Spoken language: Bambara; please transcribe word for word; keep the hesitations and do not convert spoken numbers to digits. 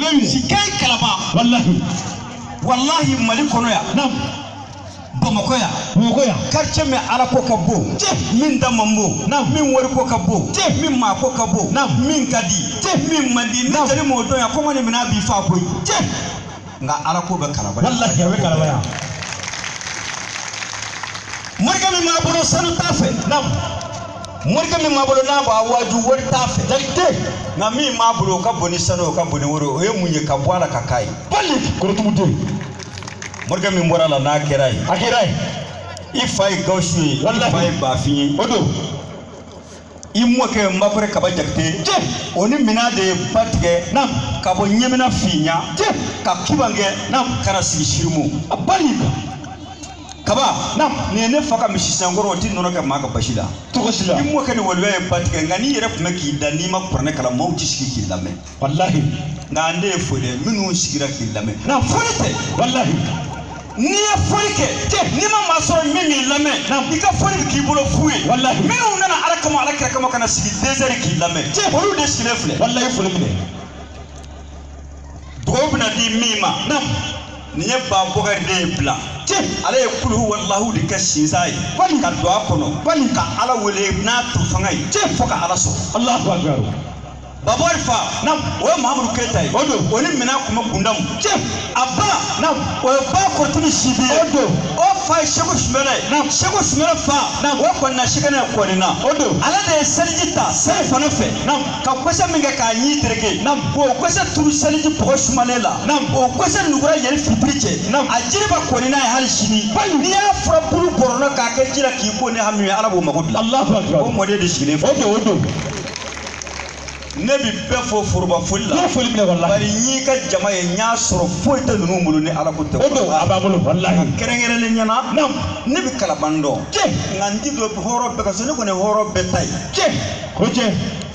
si kai kalaba wallahi wallahi mali kono ya nam Bamako ya Bamako ya quartier me ala ko kabo min damambo nam min wori ko kabo min ma ko kabo nam min kadi min mandi ni tare mo don ya ko ngani mina bi fa ko nga ala ko be kalaba wallahi ya be kalaba ya morga mi ma bolo sanu tafe nam morga mi ma bolo na ba waju wori tafe dalite na mi ma bolo ka boni sanu ka boni wori o ye munye ka bwala ka kai balik ko tumude morga mi mbora la na kerai akirai ifai gaushi ifai bafi odo immo ke mbakore kaba jakte oni mina de patge nam kabo nyemina finya ka kibange nam kana sigishirmu abalika kaba nam ne ne faka mishisangoro ti nono ka maka bashida to bashida immo ke ne walwe patge ngani yere kuma ki dani ma kurne kala mawti shiki ki lame wallahi ngande fode minu shigira ki lame nam folite wallahi ni ye folike ni ma masoro mimi lame ika foli ki bolo fuye wallahi minu nana ala kama ala kira kama kana sigi desert ki lame olu de sile fle wallahi foli mine dugo bina di mima nam ni ye ba bogar de bla ala ye kulu wallahu de ka sinzai ka do akono ka ala wele na tu fangai fo ka ala so Allahu akbar babor fa nam o mahamud keita odo oni mina kuma gundam je abba nam o ba ko tuni sibi odo o fa shego shmele nam shego shmele fa nam o ko na shigana ko ni na odo ala de salijita sai fana fe nam ka kwesa minga ka nyi tereke nam o kwesa turu saliji po shmalela nam o kwesa nugura yeri fibriche nam ajiri ba ko ni na hal shini ni ya fra buru borno ka ke jira ki ko ne hami ala bo magudla Allahu akbar o mode de shine odo odo nebi befo furuba fulla no fuli mine wallahi bari nyi ka jama ye nya soro foy te nunu mulu ni ala ko te odo ababulu wallahi kerengere le nyana nam nebi kala bando je ngandi do horo be ka so ne ko ne horo be tay je ko je